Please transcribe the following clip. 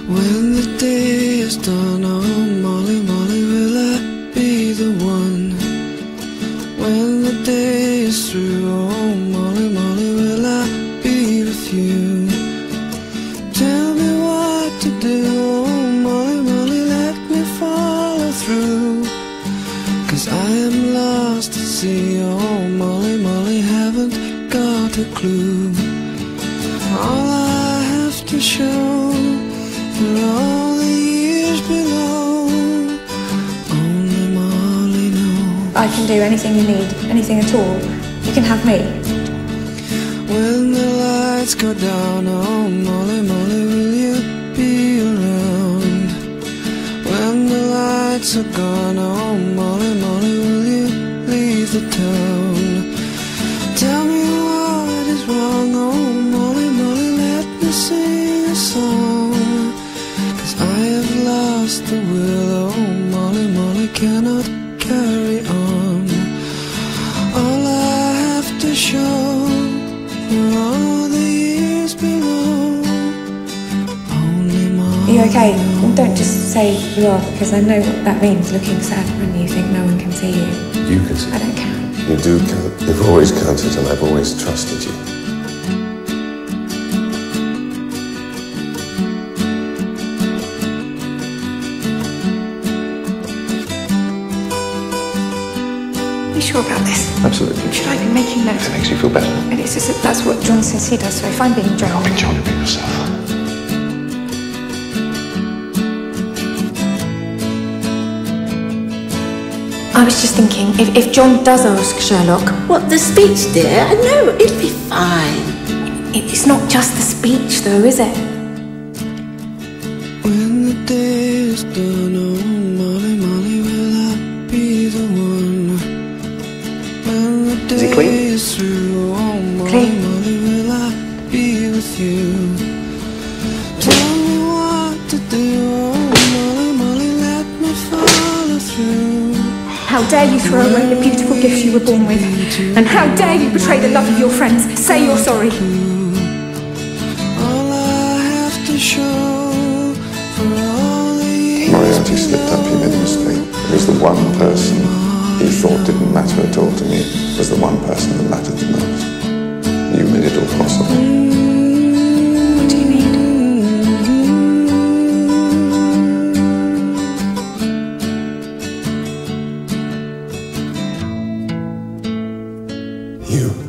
When the day is done, oh Molly, Molly, will I be the one? When the day is through, oh Molly, Molly, will I be with you? Tell me what to do, oh Molly, Molly, let me follow through. 'Cause I am lost at sea, oh Molly, Molly, haven't got a clue. All I have to show for all the years below, only Molly knows. I can do anything you need, anything at all. You can have me. When the lights go down, oh Molly, Molly, will you be around? When the lights are gone, oh Molly, Molly, will you leave the town? Tell me what is wrong, oh Molly, Molly, let me sing a song. 'Cause I have lost the will, oh Molly, Molly, cannot carry on. All I have to show for all the years below, only Molly. Are you okay? Well, don't just say you are, because I know what that means, looking sad when you think no one can see you. You can see. I don't count. You do count. You've always counted, and I've always trusted you. Are you sure about this? Absolutely. Should I be making notes? If it makes you feel better. And it's just that that's what John says he does, so if I'm being drowned... Be John, be yourself. I was just thinking, if John does ask Sherlock... What, the speech, dear? No, it'll be fine. It's not just the speech, though, is it? When the day is done, oh Molly, Molly, will I be the one? When the day is through, oh Molly, Clean. Molly, will I be with you? Tell me what to do, oh Molly, Molly, let me follow through. How dare you throw away the beautiful gifts you were born with? And how dare you betray the love of your friends? Say you're sorry. All I have to show for all the years Moriarty slipped up, he made a mistake. It was the one person he thought didn't matter at all to me was the one person that mattered the most. You made it all possible. What do you mean? You.